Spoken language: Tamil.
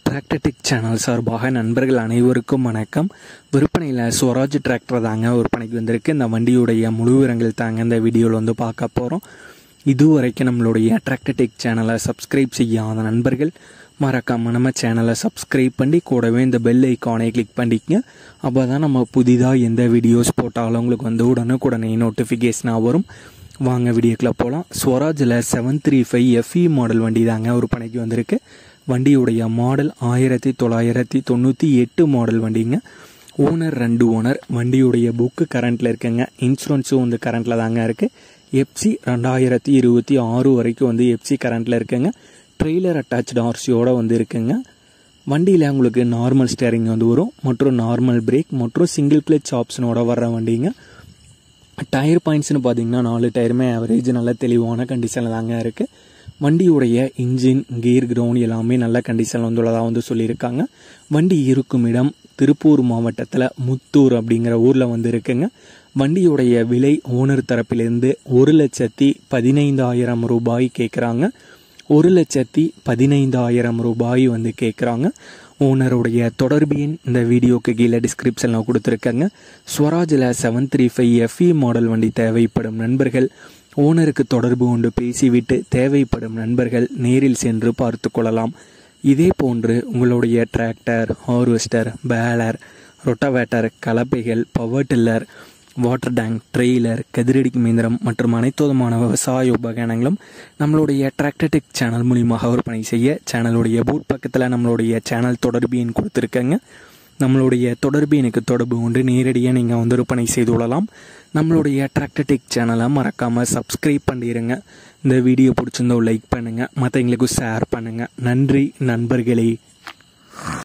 டிராக்டர் டெக் சேனல் சார்பாக நண்பர்கள் அனைவருக்கும் வணக்கம். விற்பனையில் ஸ்வராஜ் டிராக்டர் தாங்க விற்பனைக்கு வந்திருக்கு. இந்த வண்டியுடைய முழு விவரங்கள் தாங்க இந்த வீடியோவில் வந்து பார்க்க போகிறோம். இதுவரைக்கும் நம்மளுடைய டிராக்டர் டெக் சேனலை சப்ஸ்கிரைப் செய்யாத நண்பர்கள் மறக்காமல் நம்ம சேனலை சப்ஸ்கிரைப் பண்ணி கூடவே இந்த பெல் ஐக்கானை கிளிக் பண்ணிக்கங்க. அப்போ தான் நம்ம புதிதாக எந்த வீடியோஸ் போட்டாலும் உங்களுக்கு வந்து உடனுக்குடனே நோட்டிஃபிகேஷனாக வரும். வாங்க வீடியோக்குள்ள போகலாம். ஸ்வராஜில் 735 FE மாடல் வண்டி தாங்க விற்பனைக்கு வந்திருக்கு. வண்டியுடைய மாடல் 1998 மாடல் வண்டிங்க. Owner 2 owner. வண்டியுடைய புக்கு கரண்ட்டில் இருக்குங்க. இன்சூரன்ஸும் வந்து கரண்ட்டில் தாங்க இருக்குது. FC 2026 வரைக்கும் வந்து FC கரண்ட்டில் இருக்குங்க. ட்ரெய்லர் அட்டாச்டு RCயோட வந்து இருக்குங்க. வண்டியில் உங்களுக்கு நார்மல் ஸ்டேரிங் வந்து வரும் மற்றும் நார்மல் பிரேக் மற்றும் சிங்கிள் கிளச் ஆப்ஷனோட வர்ற வண்டிங்க. டயர் பாயிண்ட்ஸ்னு பார்த்தீங்கன்னா 4 டயருமே ஆவரேஜ் நல்ல தெளிவான கண்டிஷனில் தாங்க இருக்குது. வண்டியுடைய இன்ஜின் கியர் கிரவுண்ட் எல்லாமே நல்ல கண்டிஷனில் வந்துள்ளதாக வந்து சொல்லியிருக்காங்க. வண்டி இருக்கும் இடம் திருப்பூர் மாவட்டத்தில் முத்தூர் அப்படிங்கிற ஊரில் வந்து இருக்குங்க. வண்டியுடைய விலை ஓனர் தரப்பிலிருந்து 1,15,000 ரூபாய் கேட்குறாங்க. 1,15,000 ரூபாய் வந்து கேட்குறாங்க. ஓனருடைய தொடர்பு எண் இந்த வீடியோக்கு கீழே டிஸ்கிரிப்ஷனில் கொடுத்துருக்காங்க. ஸ்வராஜில் 735 FE மாடல் வண்டி தேவைப்படும் நண்பர்கள் ஓனருக்கு தொடர்பு கொண்டு பேசிவிட்டு தேவைப்படும் நண்பர்கள் நேரில் சென்று பார்த்து கொள்ளலாம். இதே போன்று உங்களுடைய டிராக்டர், ஹார்வெஸ்டர், பேலர், ரொட்டவேட்டர், கலப்பைகள், power tiller, water tank, trailer, கதிரடிக்கும் இயந்திரம் மற்றும் அனைத்து விதமான விவசாய உபகரணங்களும் நம்மளுடைய டிராக்டர் டெக் சேனல் மூலியமாக விற்பனை செய்ய சேனலுடைய பூட் பக்கத்தில் நம்மளுடைய சேனல் தொடர்பு எண் கொடுத்துருக்கங்க. நம்மளுடைய தொடர்பு எனக்கு தொடர்பு கொண்டு நேரடியாக நீங்கள் வந்து விற்பனை செய்து கொள்ளலாம். நம்மளுடைய டிராக்டர் டெக் சேனலை மறக்காமல் சப்ஸ்கிரைப் பண்ணிடுங்க. இந்த வீடியோ பிடிச்சிருந்தோ லைக் பண்ணுங்கள், மற்றவங்களுக்கு ஷேர் பண்ணுங்கள். நன்றி நண்பர்களே.